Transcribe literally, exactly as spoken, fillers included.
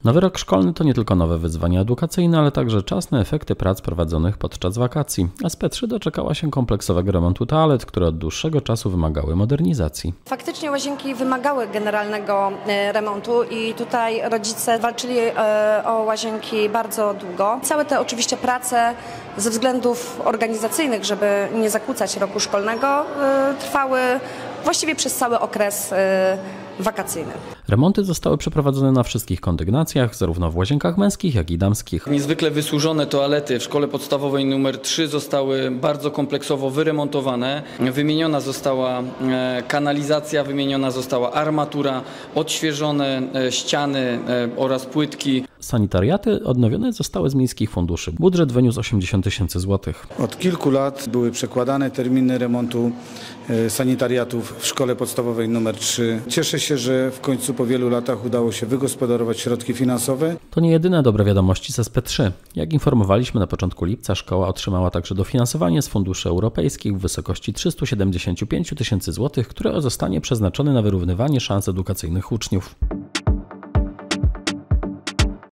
Nowy rok szkolny to nie tylko nowe wyzwania edukacyjne, ale także czas na efekty prac prowadzonych podczas wakacji. A S P trzy doczekała się kompleksowego remontu toalet, które od dłuższego czasu wymagały modernizacji. Faktycznie łazienki wymagały generalnego remontu i tutaj rodzice walczyli o łazienki bardzo długo. Całe te oczywiście prace ze względów organizacyjnych, żeby nie zakłócać roku szkolnego, trwały właściwie przez cały okres wakacyjny. Remonty zostały przeprowadzone na wszystkich kondygnacjach, zarówno w łazienkach męskich, jak i damskich. Niezwykle wysłużone toalety w szkole podstawowej numer trzy zostały bardzo kompleksowo wyremontowane. Wymieniona została kanalizacja, wymieniona została armatura, odświeżone ściany oraz płytki. Sanitariaty odnowione zostały z miejskich funduszy. Budżet wyniósł osiemdziesiąt tysięcy złotych. Od kilku lat były przekładane terminy remontu sanitariatów w szkole podstawowej numer trzy. Cieszę się, że w końcu po wielu latach udało się wygospodarować środki finansowe. To nie jedyne dobre wiadomości z S P trzy. Jak informowaliśmy na początku lipca, szkoła otrzymała także dofinansowanie z funduszy europejskich w wysokości trzysta siedemdziesiąt pięć tysięcy złotych, które zostanie przeznaczone na wyrównywanie szans edukacyjnych uczniów.